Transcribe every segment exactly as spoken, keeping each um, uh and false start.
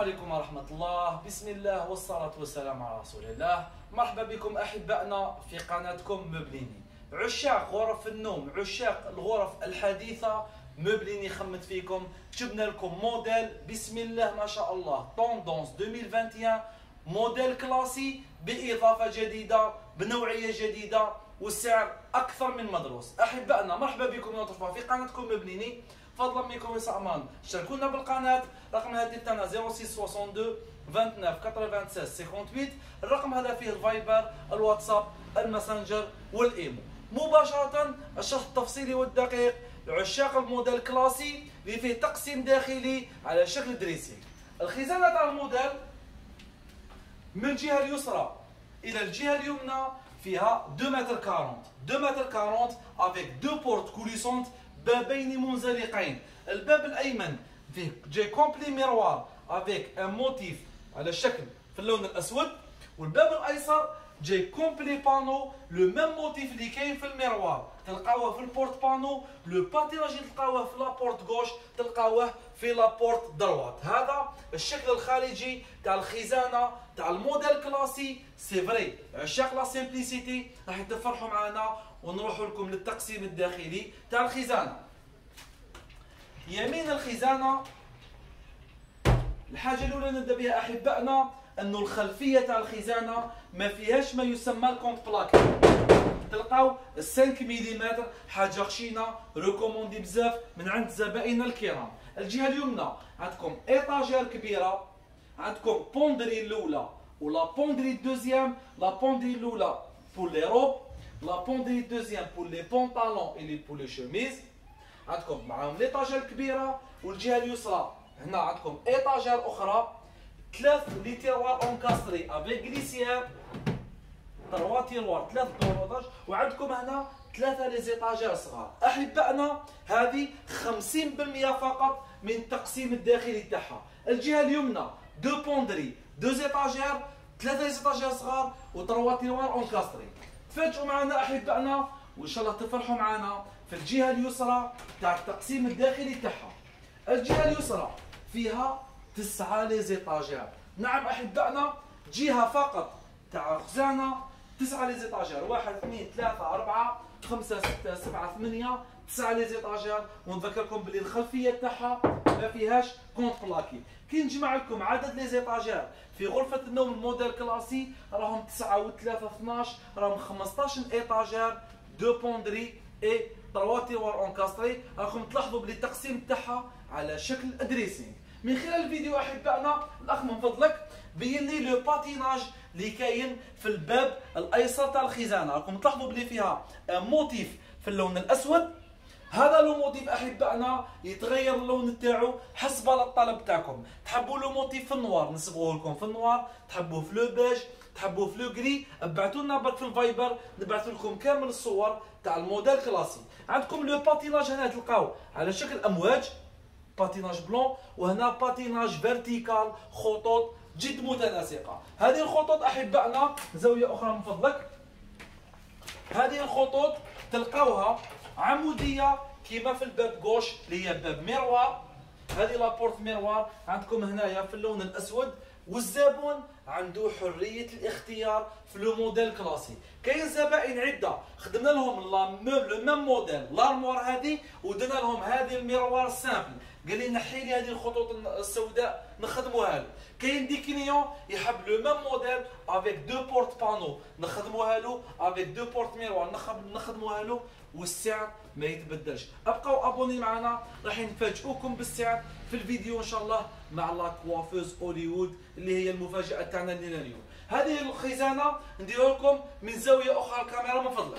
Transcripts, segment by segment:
عليكم ورحمة الله. بسم الله والصلاة والسلام على رسول الله. مرحبا بكم أحبائنا في قناتكم مبليني. عشاق غرف النوم، عشاق الغرف الحديثة، مبليني خمت فيكم. جبنا لكم موديل بسم الله ما شاء الله توندونس ألفين وواحد وعشرين، موديل كلاسي بإضافة جديدة بنوعية جديدة والسعر أكثر من مدروس. أحبائنا مرحبا بكم وترفعوا في قناتكم مبليني. فضلا منكم يا امان اشتركونا بالقناه. رقم الهاتف تاعنا صفر ستة اثنين اثنين تسعة تسعة ستة ثمانية ثمانية. الرقم هذا فيه الفايبر، الواتساب، الماسنجر والايمو. مباشره الشرح التفصيلي والدقيق لعشاق الموديل الكلاسي اللي فيه تقسيم داخلي على شكل دريسي. الخزانه تاع الموديل من الجهه اليسرى الى الجهه اليمنى فيها اثنين متر أربعين اثنين متر أربعين افيك دو بورت كوليسونت، بابين منزلقين. الباب الايمن فيه جاي كومبلي ميروار افيك ان موتيف على الشكل في اللون الاسود، والباب الايسر جاي كومبلي بانو لو ميم موتيف اللي كاين في الميروار تلقاوه في البورت بانو. لو باتيناج اللي تلقاوه في لابورت غوش تلقاوه في لابورت دروات. هذا الشكل الخارجي تاع الخزانه تاع الموديل كلاسي. سي فري عشاق لا سيمبليسيتي راح تفرحوا معنا ونروحوا لكم للتقسيم الداخلي تاع الخزانه. يمين الخزانه الحاجه الاولى نبدا بها احبائنا انه الخلفيه تاع الخزانه ما فيهاش ما يسمى الكونت بلاكي. تلقاو خمسة ملم حاجه خشينه ريكوموندي بزاف من عند زبائننا الكرام. الجهه اليمنى عندكم ايطاجير كبيره، عندكم بوندري الاولى ولا بوندري الدوزيام. لا بوندري الاولى بور لي روب، لا بوندري الدوزيام بور لي بونطالون اي بور لي شوميز. عندكم معاهم ليطاجير الكبيره. والجهه اليسرى هنا عندكم ايطاجير اخرى، ثلاث لي تيروار اونكاستري افيك غليسيير، تروا تيروار ثلاث دوروداج. وعندكم هنا ثلاثه لي زيطاجير صغار. احبائنا هذه خمسين بالمئة فقط من التقسيم الداخلي تاعها. الجهه اليمنى دو بوندري دو زيطاجير، ثلاثه زيطاجير صغار وتروا تيروار اونكاستري. تفاجئوا معنا احبائنا وان شاء الله تفرحوا معنا في الجهه اليسرى تاع التقسيم الداخلي تاعها. الجهه اليسرى فيها تسعه لي زيطاجير. نعم احبائنا جهه فقط تاع خزانه تسعه لي زيطاجير، واحد اثنين ثلاثه اربعه خمسه سته سبعه ثمانيه تسعه لي زيطاجير. ونذكركم بلي الخلفيه تاعها ما فيهاش كونت بلاكي. كي نجمع لكم عدد لي زيطاجير في غرفه النوم الموديل كلاسي راهم تسعه وثلاثه اثناش، راهم خمسطاش ايطاجير دو بوندري اي تروا تيروار اونكاستري. راكم تلاحظوا بلي التقسيم تاعها على شكل دريسينغ. من خلال الفيديو احبائنا الاخ من فضلك بين لي لو باتيناج اللي كاين في الباب الايسر تاع الخزانه. راكم تلاحظوا بلي فيها موتيف في اللون الاسود. هذا لو موتيف احبائنا يتغير اللون تاعو حسب الطلب تاعكم. تحبوا لو موتيف في النوار نصبغوه لكم في النوار، تحبوه في لو بيج، تحبوه في لو غري، ابعثوا لنا برك في الفايبر نبعث لكم كامل الصور تاع الموديل كلاسي. عندكم لو باتيناج هنا تلقاو على شكل امواج، باتيناج بلون، وهنا باتيناج فيرتيكال، خطوط جد متناسقه. هذه الخطوط احبائنا زاويه اخرى من فضلك. هذه الخطوط تلقاوها عموديه كيما في الباب غوش اللي هي باب ميروار. هذه لابورت ميروار عندكم هنايا في اللون الاسود، والزبون عنده حريه الاختيار في لو موديل كلاسي. كاين زبائن عده خدمنا لهم لا ميم موديل لارموار هذه ودرنا لهم هذه الميروار سامبل، قال لي نحي لي هذه الخطوط السوداء نخدموها له. كاين دي كليون يحب لو ميم موديل افيك دو بورت بانو نخدموها له، افيك دو بورت ميروار نخدموها له، والسعر ما يتبدلش. ابقوا ابوني معنا راح نفاجئوكم بالسعر في الفيديو ان شاء الله مع لا كوافوز هوليوود اللي هي المفاجاه تاعنا لنا اليوم. هذه الخزانه نديرها لكم من زاويه اخرى الكاميرا من فضلك.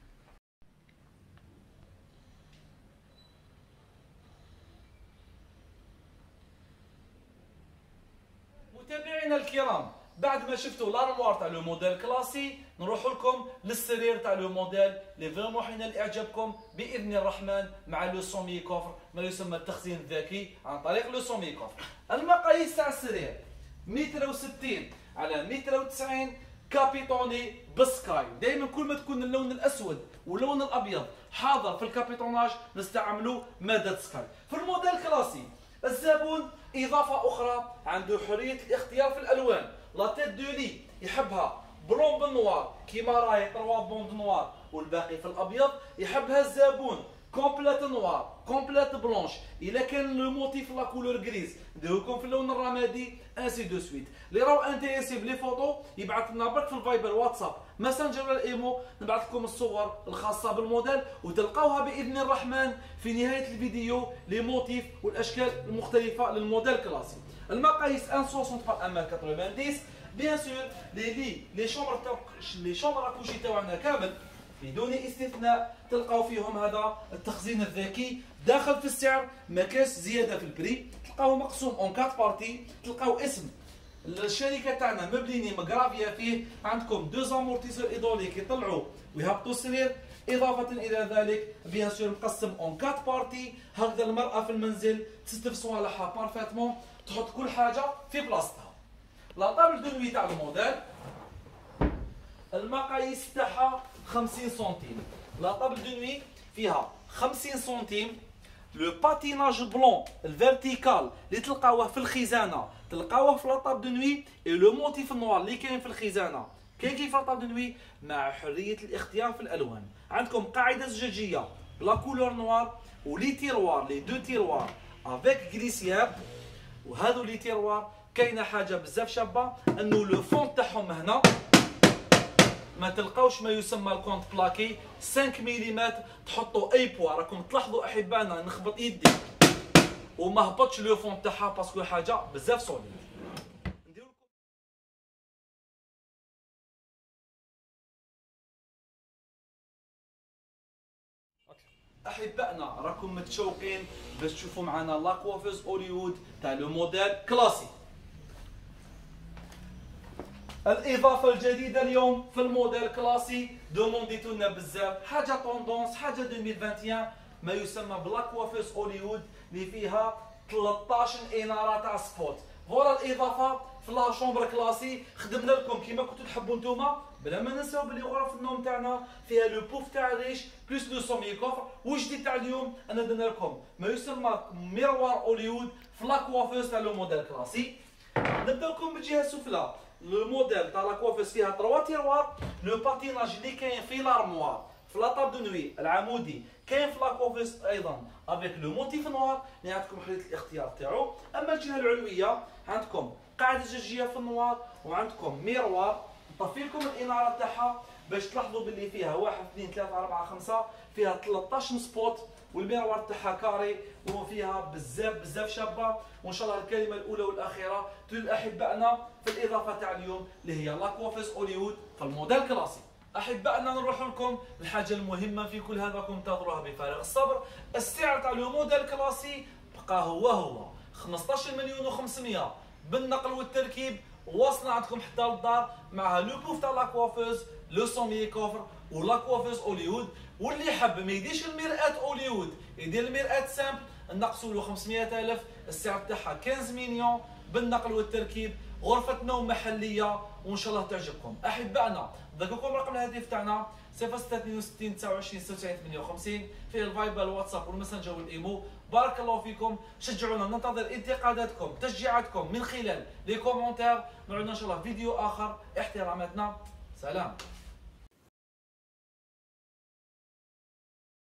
متابعينا الكرام بعد ما شفتوا لارموار تاع لو موديل كلاسي نروح لكم للسرير تاع لو موديل اللي فريمون حين لاعجابكم باذن الرحمن مع لو سومي كوفر ما يسمى التخزين الذكي عن طريق لو سومي كوفر. المقاييس تاع السرير متر وستين على متر وتسعين كابيتوني بسكاي. دائما كل ما تكون اللون الاسود واللون الابيض حاضر في الكابيتوناج نستعملوا ماده سكاي. في الموديل كلاسي الزبون اضافه اخرى عنده حريه الاختيار في الالوان. لا تيت دو لي يحبها بلون بالنوار كيما راهي تروا بوند نوار والباقي في الابيض، يحبها الزبون كومبليت نوار كومبليت بلونش، الا كان لو موتيف لا كولور غريز نديرو لكم في اللون الرمادي انسي دو سويت. اللي راهو انتريسي بلي فوتو يبعث لنا برك في الفايبر واتساب ماسنجر ولا الايمو، نبعث لكم الصور الخاصه بالموديل وتلقاوها باذن الرحمن في نهايه الفيديو لي موتيف والاشكال المختلفه للموديل كلاسي. المقاييس واحد وستين بار ام ثمانين بيان سور لي لي لي شومبر لي شومبر اكوشي تاعنا كامل بدون استثناء تلقاو فيهم هذا التخزين الذكي داخل في السعر، ما كاش زياده في البري، تلقاوه مقسوم اون كات بارتي، تلقاو اسم الشركه تاعنا مبليني مغرافيا فيه، عندكم دو زامورتيسور ايدوليك يطلعوا ويهبطوا السرير، اضافه الى ذلك بيان سور مقسم اون كات بارتي، هكذا المراه في المنزل تستف صوالحها بارفيتمون، تحط كل حاجه في بلاصتها. لا طابل دو نوي تاع الموديل المقاييس تاعها خمسين سنتيم، لا طابل دو نوي فيها خمسين سنتيم. لو باتيناج بلون الفيرتيكال اللي تلقاوه في الخزانه تلقاوه في لا طابل دو نوي، اي لو موتيف النوار اللي كاين في الخزانه كاين كيف لا طابل دو نوي، مع حريه الاختيار في الالوان. عندكم قاعده زجاجيه بلا كولور نوار ولي تيروار لي دو تيروار افيك غليسياب، وهذو لي تيروار كاينه حاجه بزاف شابه انه لو فون تاعهم هنا ما تلقاوش ما يسمى الكونت بلاكي خمسة ملم، تحطوا اي بوا. راكم تلاحظوا احبائنا نخبط يدي وما هبطش لو فون تاعها باسكو حاجه بزاف سوليد. احبائنا راكم متشوقين باش تشوفوا معنا لا كوافوز هوليوود تاع لو موديل كلاسي. الاضافه الجديده اليوم في الموديل كلاسي دومونديتو لنا بزاف، حاجه طوندونس حاجه ألفين وواحد وعشرين، ما يسمى بلا كوافوز هوليوود اللي فيها ثلاطاش اناره تاع سبوت. فوالا الاضافه في لا شومبر كلاسي خدمنا لكم كيما كنتو تحبوا نتوما، بلا ما ننساو بلي غرف النوم تاعنا فيها لو بوف تاع الريش بلوس لو سومي كوفر. وجديد تاع اليوم انا درنا لكم ما يسمى ميروار هوليوود في لا كوافوز تاع لو موديل كلاسي. نبدا لكم بالجهه السفلى. لو موديل تاع لا كوافوز فيها تروا تيروار، لو باتيناج اللي كاين في لارموار في لا طاب دو نوي العمودي كاين في لا كوافوز ايضا افيك لو موتيف نوار اللي عندكم حريه الاختيار تاعو. اما الجهه العلويه عندكم قاعده زجاجيه في النوار وعندكم ميروار نطفي لكم الاناره تاعها باش تلاحظوا باللي فيها واحد اثنين ثلاثة أربعة خمسة، فيها ثلاطاش سبوت والميروار تاعها كاري وفيها بزاف بزاف شابه. وان شاء الله الكلمه الاولى والاخيره تولي احبائنا في الاضافه تاع اليوم اللي هي لا كوافوز هوليوود في الموديل كلاسي. احبائنا نروح لكم الحاجه المهمه في كل هذا راكم تنتظروها بفارغ الصبر. السعر تاع لو موديل كلاسي بقى هو هو خمسطاش مليون وخمسمية بالنقل والتركيب، وصلنا عندكم حتى للدار معها لو بوف تاع لا كوافوز لو سومي كوفر ولا كوافوز هوليوود. واللي حب ما يديرش المرآة هوليوود يدير المرآة سامبل نقصوا له خمسمية ألف، السعر تاعها خمسطاش مليون بالنقل والتركيب، غرفة نوم محلية وان شاء الله تعجبكم. احبائنا نذكركم رقم الهاتف تاعنا صفر ستة اثنين وستين تسعة وعشرين ستة وتسعين ثمانية وخمسين، فيه الفايبر الواتساب والماسنجر والايمو. بارك الله فيكم، شجعونا، ننتظر انتقاداتكم تشجيعاتكم من خلال لي كومونتير. موعدنا ان شاء الله فيديو اخر، احتراماتنا، سلام.